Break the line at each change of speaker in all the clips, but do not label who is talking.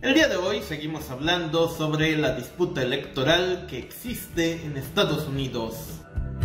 El día de hoy seguimos hablando sobre la disputa electoral que existe en Estados Unidos.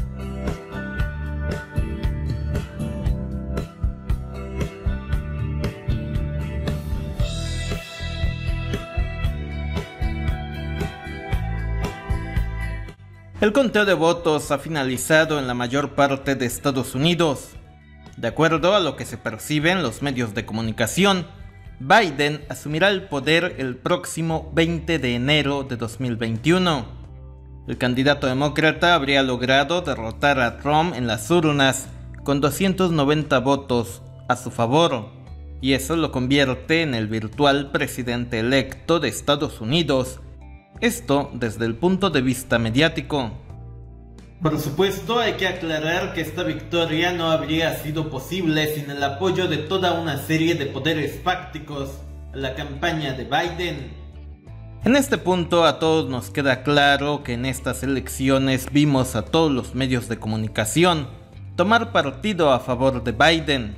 El conteo de votos ha finalizado en la mayor parte de Estados Unidos. De acuerdo a lo que se percibe en los medios de comunicación, Biden asumirá el poder el próximo 20 de enero de 2021. El candidato demócrata habría logrado derrotar a Trump en las urnas con 290 votos a su favor, y eso lo convierte en el virtual presidente electo de Estados Unidos. Esto desde el punto de vista mediático. Por supuesto, hay que aclarar que esta victoria no habría sido posible sin el apoyo de toda una serie de poderes fácticos a la campaña de Biden. En este punto a todos nos queda claro que en estas elecciones vimos a todos los medios de comunicación tomar partido a favor de Biden.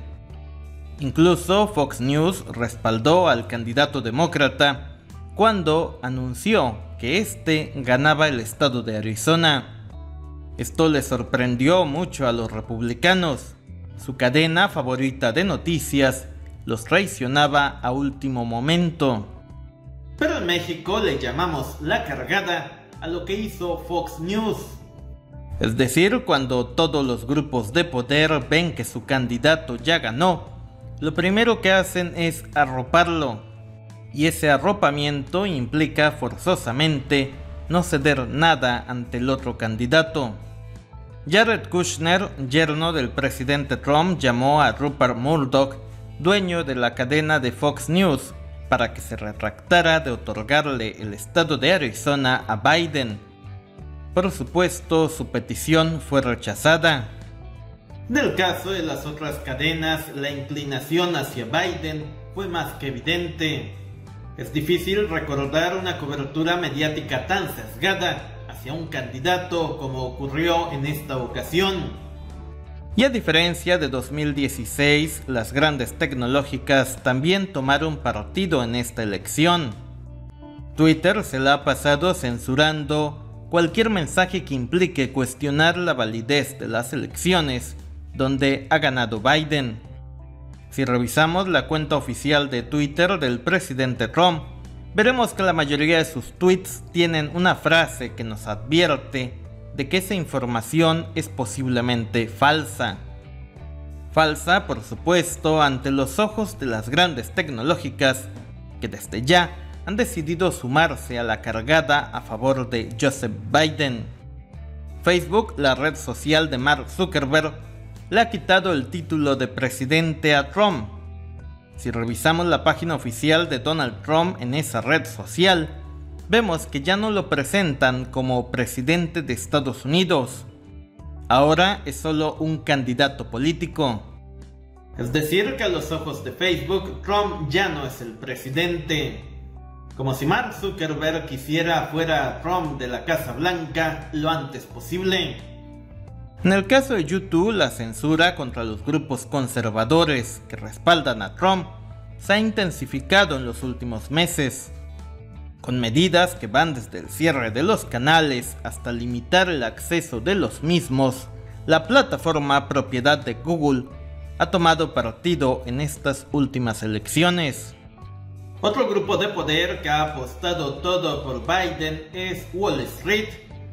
Incluso Fox News respaldó al candidato demócrata cuando anunció que este ganaba el estado de Arizona. Esto le sorprendió mucho a los republicanos. Su cadena favorita de noticias los traicionaba a último momento. Pero en México le llamamos la cargada a lo que hizo Fox News. Es decir, cuando todos los grupos de poder ven que su candidato ya ganó, lo primero que hacen es arroparlo. Y ese arropamiento implica forzosamente no ceder nada ante el otro candidato. Jared Kushner, yerno del presidente Trump, llamó a Rupert Murdoch, dueño de la cadena de Fox News, para que se retractara de otorgarle el estado de Arizona a Biden. Por supuesto, su petición fue rechazada. Del caso de las otras cadenas, la inclinación hacia Biden fue más que evidente. Es difícil recordar una cobertura mediática tan sesgada hacia un candidato como ocurrió en esta ocasión. Y a diferencia de 2016, las grandes tecnológicas también tomaron partido en esta elección. Twitter se la ha pasado censurando cualquier mensaje que implique cuestionar la validez de las elecciones donde ha ganado Biden. Si revisamos la cuenta oficial de Twitter del presidente Trump, veremos que la mayoría de sus tweets tienen una frase que nos advierte de que esa información es posiblemente falsa. Falsa, por supuesto, ante los ojos de las grandes tecnológicas que desde ya han decidido sumarse a la cargada a favor de Joseph Biden. Facebook, la red social de Mark Zuckerberg, le ha quitado el título de presidente a Trump. Si revisamos la página oficial de Donald Trump en esa red social, vemos que ya no lo presentan como presidente de Estados Unidos. Ahora es solo un candidato político. Es decir, que a los ojos de Facebook, Trump ya no es el presidente. Como si Mark Zuckerberg quisiera fuera a Trump de la Casa Blanca lo antes posible. En el caso de YouTube, la censura contra los grupos conservadores que respaldan a Trump se ha intensificado en los últimos meses, con medidas que van desde el cierre de los canales hasta limitar el acceso de los mismos. La plataforma propiedad de Google ha tomado partido en estas últimas elecciones. Otro grupo de poder que ha apostado todo por Biden es Wall Street.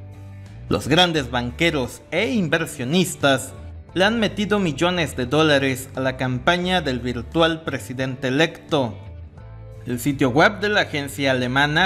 Los grandes banqueros e inversionistas le han metido millones de dólares a la campaña del virtual presidente electo. El sitio web de la agencia alemana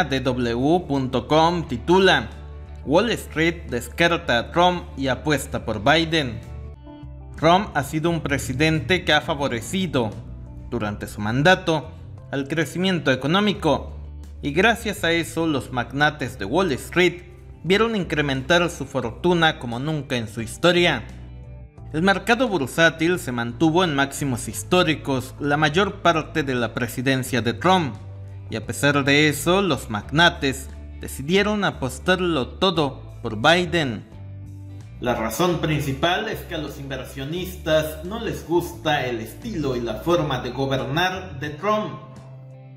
DW.com titula: Wall Street descarta a Trump y apuesta por Biden. Trump ha sido un presidente que ha favorecido, durante su mandato, al crecimiento económico, y gracias a eso los magnates de Wall Street vieron incrementar su fortuna como nunca en su historia. El mercado bursátil se mantuvo en máximos históricos la mayor parte de la presidencia de Trump, y a pesar de eso, los magnates decidieron apostarlo todo por Biden. La razón principal es que a los inversionistas no les gusta el estilo y la forma de gobernar de Trump.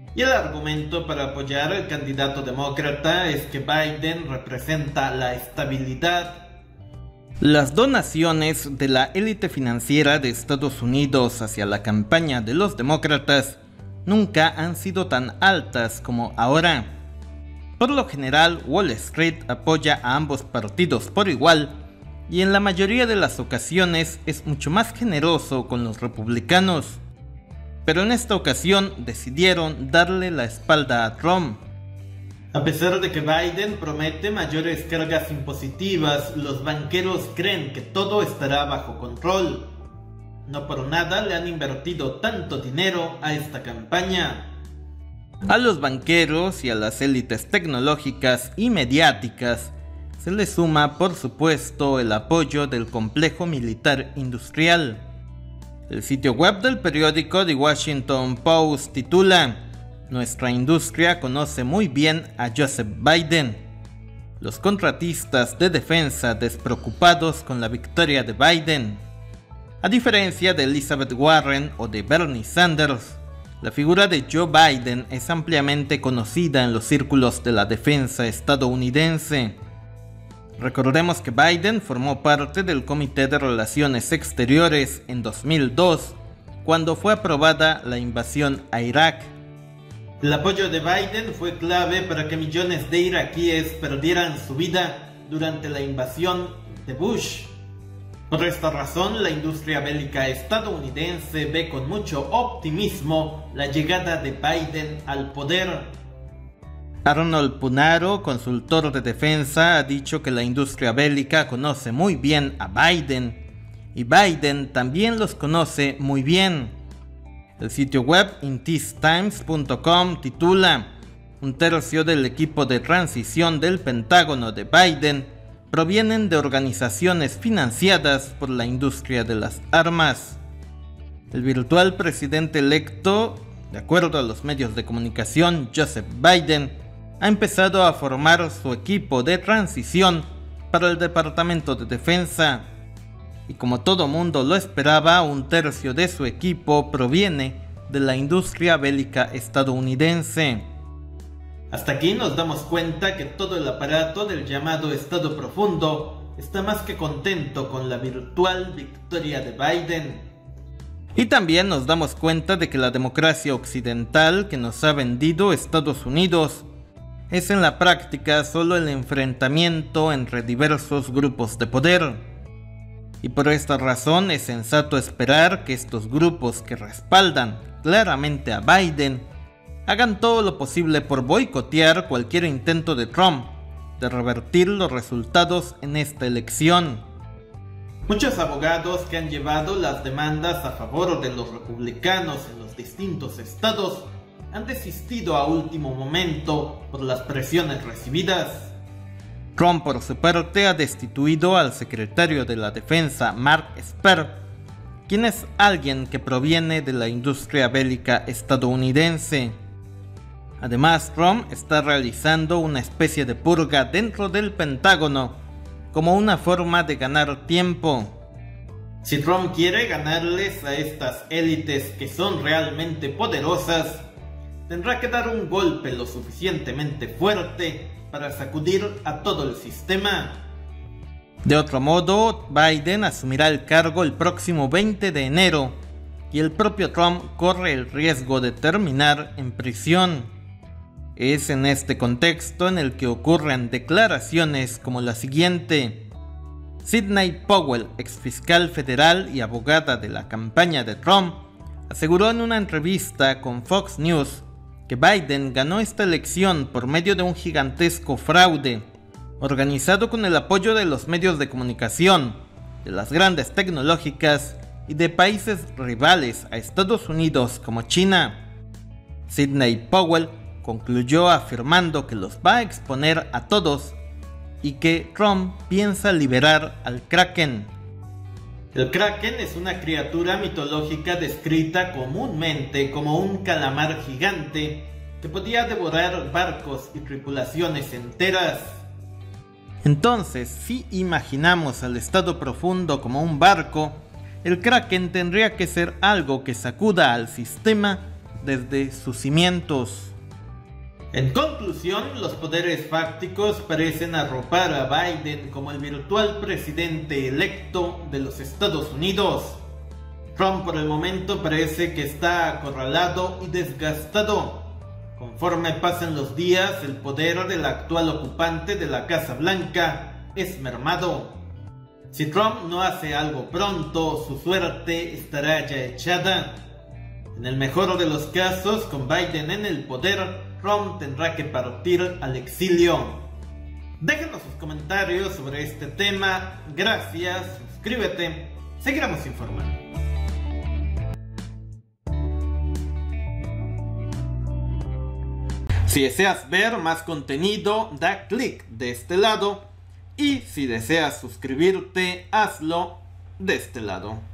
Y el argumento para apoyar al candidato demócrata es que Biden representa la estabilidad. Las donaciones de la élite financiera de Estados Unidos hacia la campaña de los demócratas nunca han sido tan altas como ahora. Por lo general, Wall Street apoya a ambos partidos por igual, y en la mayoría de las ocasiones es mucho más generoso con los republicanos. Pero en esta ocasión decidieron darle la espalda a Trump. A pesar de que Biden promete mayores cargas impositivas, los banqueros creen que todo estará bajo control. No por nada le han invertido tanto dinero a esta campaña. A los banqueros y a las élites tecnológicas y mediáticas se le suma, por supuesto, el apoyo del complejo militar industrial. El sitio web del periódico The Washington Post titula: "Nuestra industria conoce muy bien a Joseph Biden. Los contratistas de defensa despreocupados con la victoria de Biden". A diferencia de Elizabeth Warren o de Bernie Sanders, la figura de Joe Biden es ampliamente conocida en los círculos de la defensa estadounidense. Recordemos que Biden formó parte del Comité de Relaciones Exteriores en 2002, cuando fue aprobada la invasión a Irak. El apoyo de Biden fue clave para que millones de iraquíes perdieran su vida durante la invasión de Bush. Por esta razón, la industria bélica estadounidense ve con mucho optimismo la llegada de Biden al poder. Arnold Punaro, consultor de defensa, ha dicho que la industria bélica conoce muy bien a Biden, y Biden también los conoce muy bien. El sitio web inthistimes.com titula: "Un tercio del equipo de transición del Pentágono de Biden provienen de organizaciones financiadas por la industria de las armas". El virtual presidente electo, de acuerdo a los medios de comunicación, Joseph Biden, ha empezado a formar su equipo de transición para el Departamento de Defensa. Y como todo mundo lo esperaba, un tercio de su equipo proviene de la industria bélica estadounidense. Hasta aquí nos damos cuenta que todo el aparato del llamado Estado Profundo está más que contento con la virtual victoria de Biden. Y también nos damos cuenta de que la democracia occidental que nos ha vendido Estados Unidos es en la práctica solo el enfrentamiento entre diversos grupos de poder. Y por esta razón es sensato esperar que estos grupos que respaldan claramente a Biden hagan todo lo posible por boicotear cualquier intento de Trump de revertir los resultados en esta elección. Muchos abogados que han llevado las demandas a favor de los republicanos en los distintos estados han desistido a último momento por las presiones recibidas. Trump, por su parte, ha destituido al secretario de la Defensa, Mark Esper, quien es alguien que proviene de la industria bélica estadounidense. Además, Trump está realizando una especie de purga dentro del Pentágono, como una forma de ganar tiempo. Si Trump quiere ganarles a estas élites que son realmente poderosas, tendrá que dar un golpe lo suficientemente fuerte para sacudir a todo el sistema. De otro modo, Biden asumirá el cargo el próximo 20 de enero y el propio Trump corre el riesgo de terminar en prisión. Es en este contexto en el que ocurren declaraciones como la siguiente. Sidney Powell, exfiscal federal y abogada de la campaña de Trump, aseguró en una entrevista con Fox News que Biden ganó esta elección por medio de un gigantesco fraude, organizado con el apoyo de los medios de comunicación, de las grandes tecnológicas y de países rivales a Estados Unidos como China. Sidney Powell concluyó afirmando que los va a exponer a todos y que Trump piensa liberar al Kraken. El Kraken es una criatura mitológica descrita comúnmente como un calamar gigante que podía devorar barcos y tripulaciones enteras. Entonces, si imaginamos al Estado Profundo como un barco, el Kraken tendría que ser algo que sacuda al sistema desde sus cimientos. En conclusión, los poderes fácticos parecen arropar a Biden como el virtual presidente electo de los Estados Unidos. Trump por el momento parece que está acorralado y desgastado. Conforme pasan los días, el poder del actual ocupante de la Casa Blanca es mermado. Si Trump no hace algo pronto, su suerte estará ya echada. En el mejor de los casos, con Biden en el poder, Trump tendrá que partir al exilio. Déjanos sus comentarios sobre este tema. Gracias, suscríbete, seguiremos informando. Si deseas ver más contenido, da clic de este lado. Y si deseas suscribirte, hazlo de este lado.